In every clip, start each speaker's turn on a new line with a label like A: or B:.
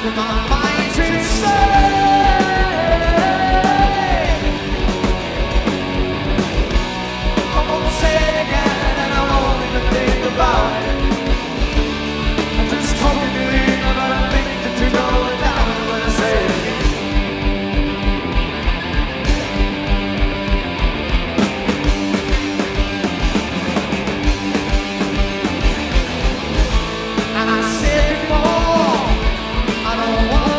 A: I said before, I don't want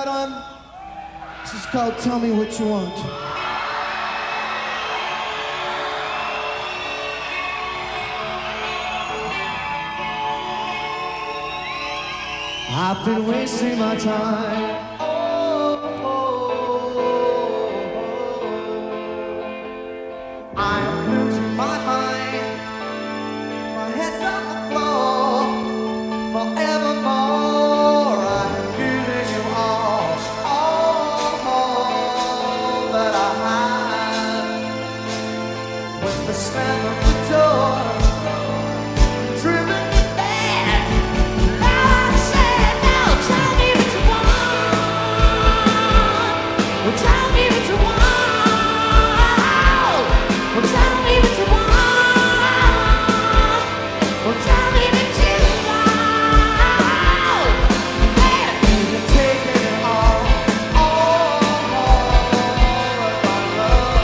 A: out on. This is called Tell Me What You Want. I've been wasting my time. I am losing my mind. My head's on the floor. Forevermore, I am giving you all that I have. When the slam of the door driven me back, now I said, now tell me what you want. Well, tell me what you want. Well, tell me what you want. Well, tell me what you want. Yeah, you're taking it all of my love.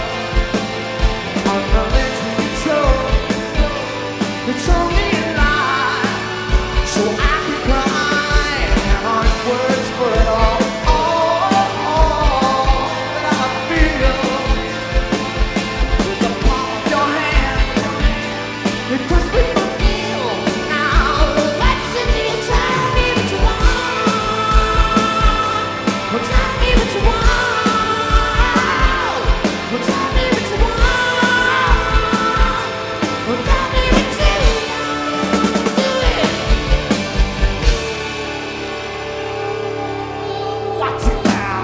A: Unrelenting control. It's only a lie, so I can cry. There aren't words for it all that I feel. With the palm of your hand, it puts me to feel. Now, what's the deal? Tell me what you want. Well, tell me what you want. Well, tell me what you want. Well, tell me what you want. Do it. Watch it now.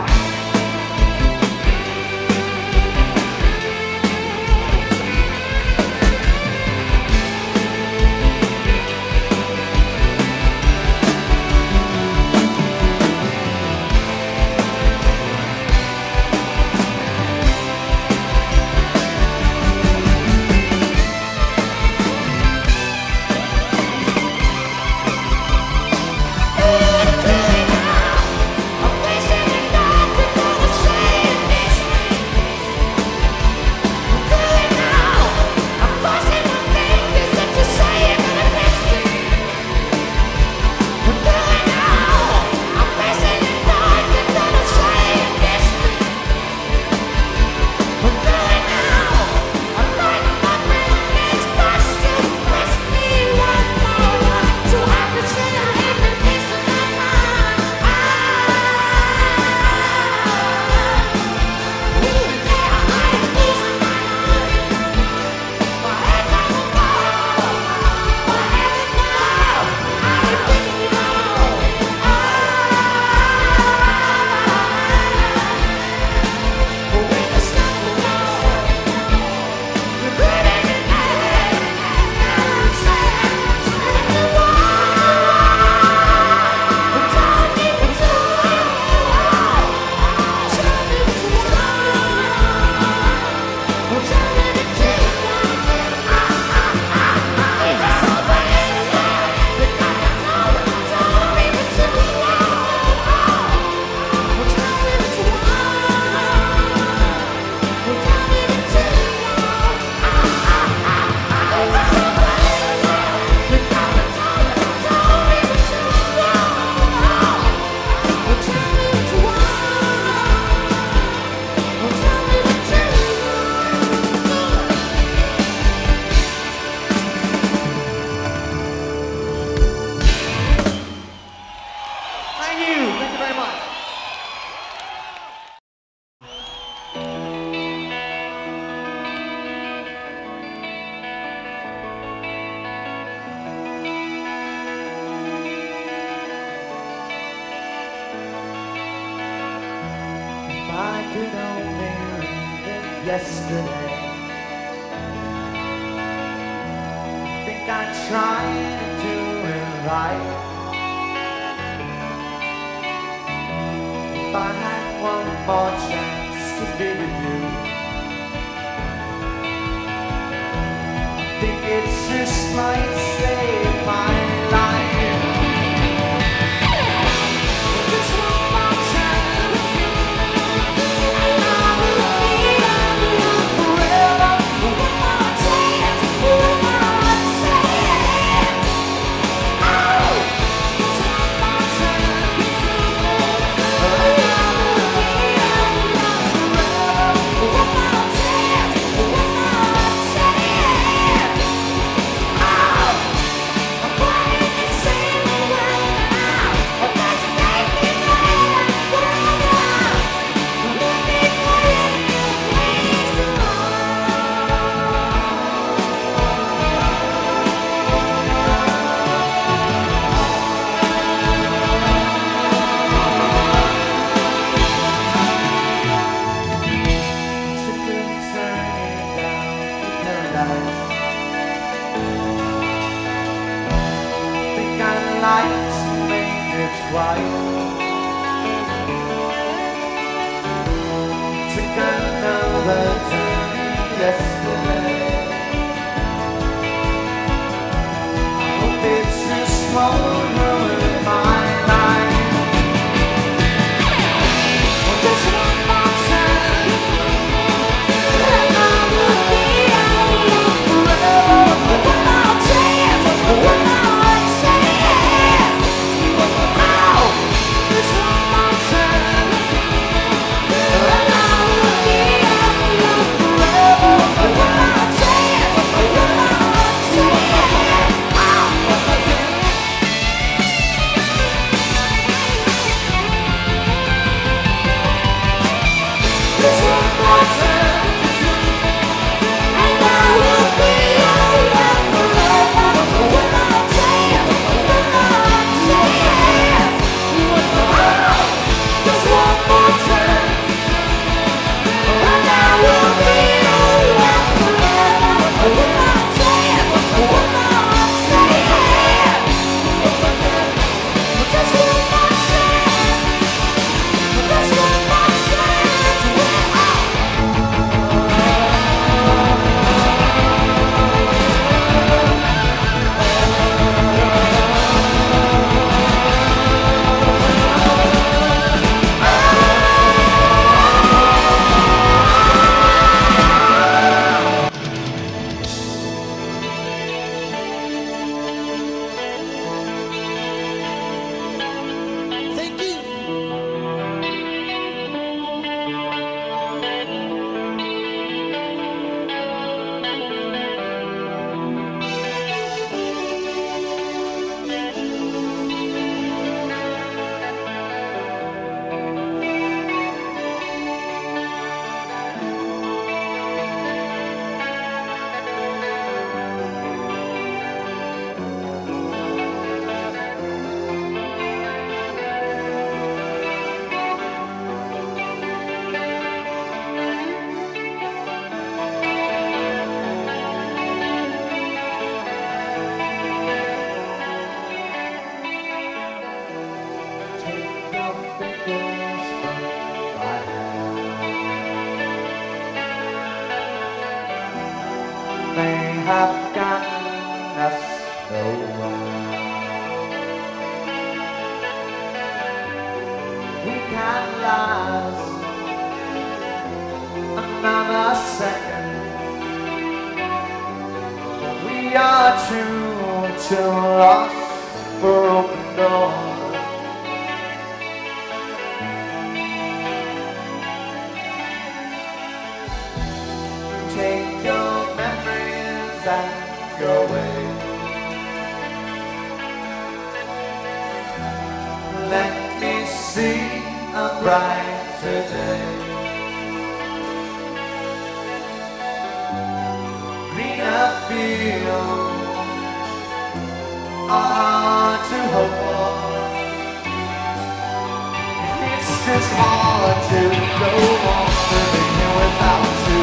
A: Thank you very much. If I could only relive yesterday, I think I'd try to do it right. If I had one more chance to be with you, I think it's just might save my life. Just one more time with you, and I will be forever. One more chance, one more chance. Oh, just one more time with you. have gotten us nowhere. We can't last another second. We are too lost for open doors. Take your memories and your way. Let me see a brighter day. Greener fields are hard to hope for. It's just hard to go on living here without you.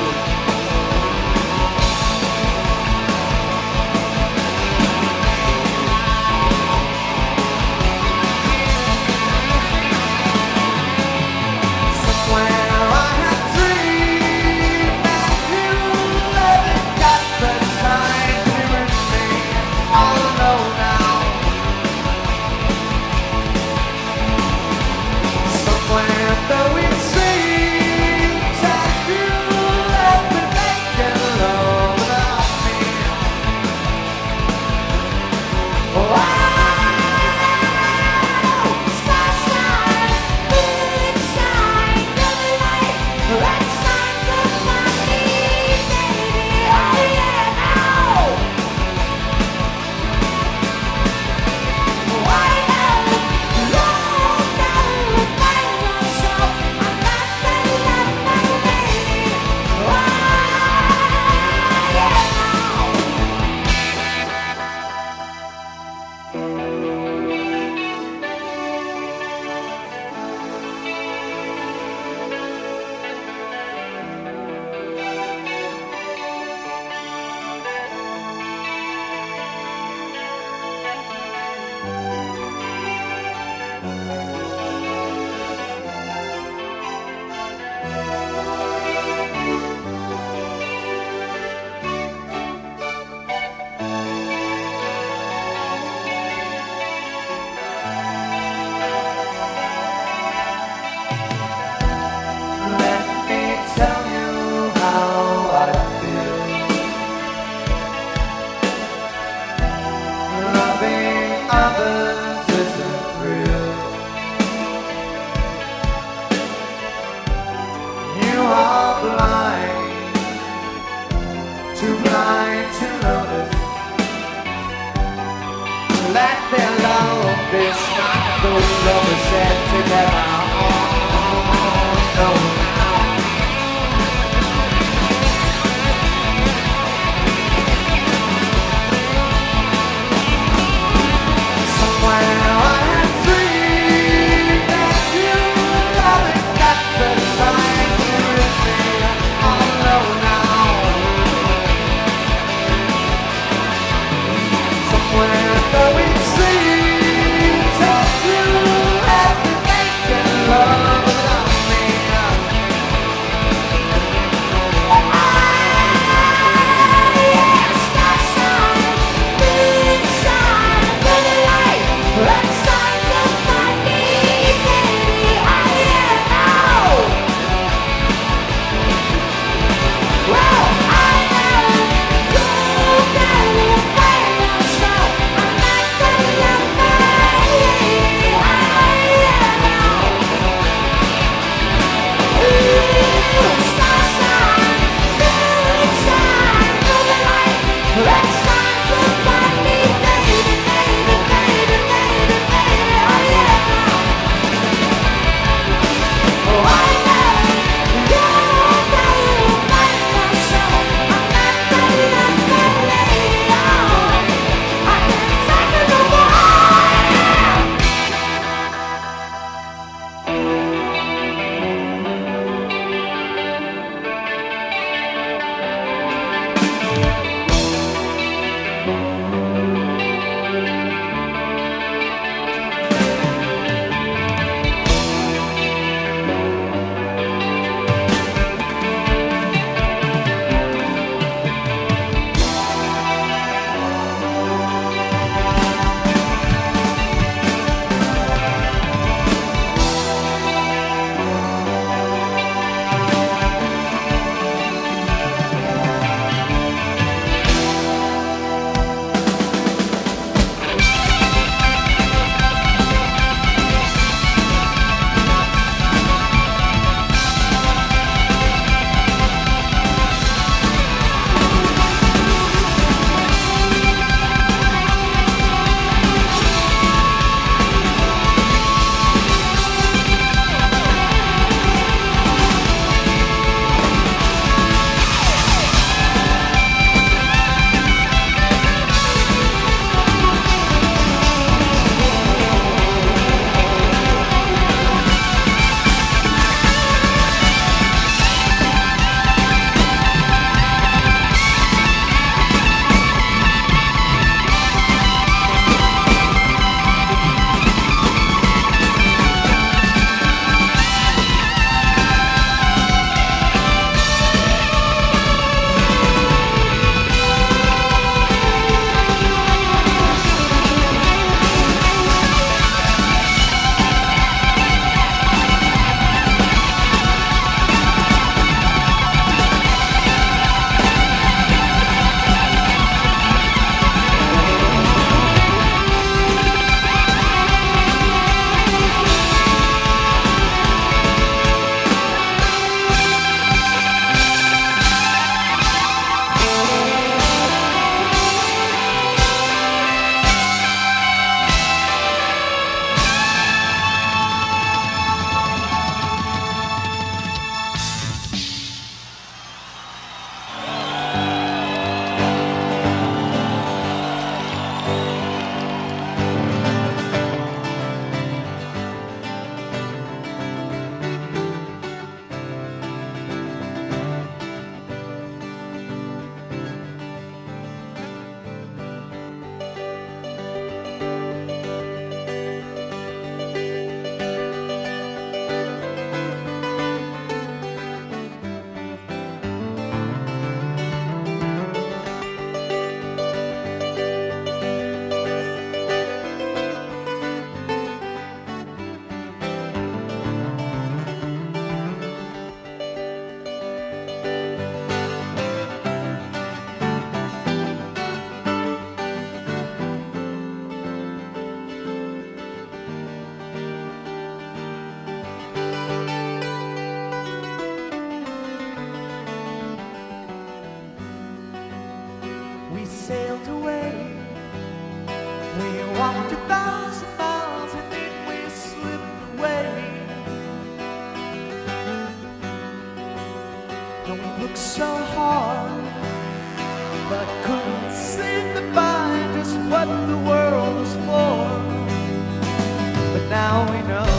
A: looked so hard, but couldn't seem to find just what the world was for. But now we know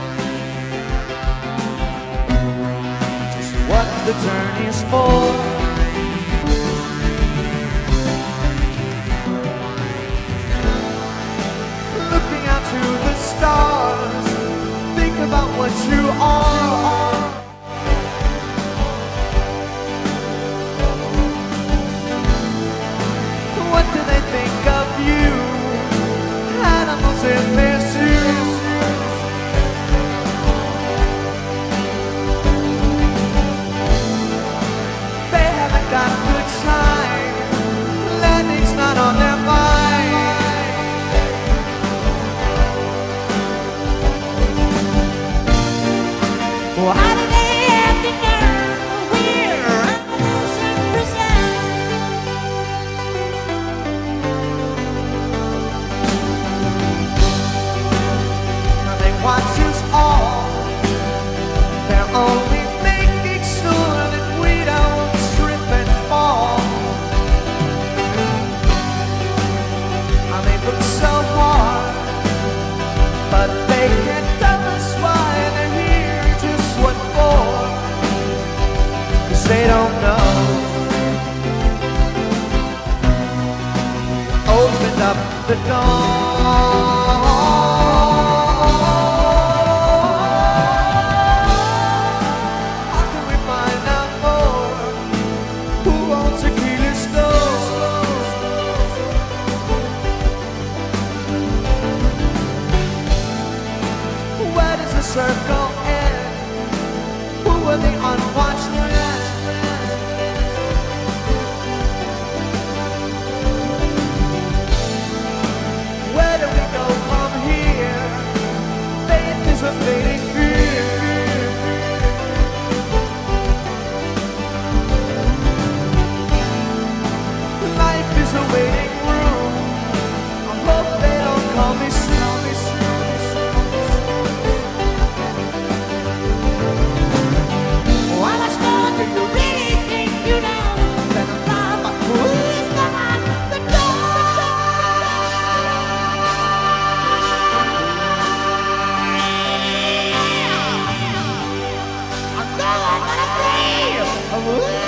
A: just what the journey's for. Looking out to the stars, think about what you are. What do they think of you? Animals in their shoes. They haven't got a good time. Landing's not on their mind. Well, how do they have to know we're animals in prison? Watch us all. They're only making sure that we don't trip and fall. I may look so hard, but they can't tell us why they're here, just what for. 'Cause they don't know. Opened up the door. Circle end. Who are the unwatched men? Where do we go from here? Faith is a fading fear. Life is a waiting room. I hope they don't call me soon. Oh,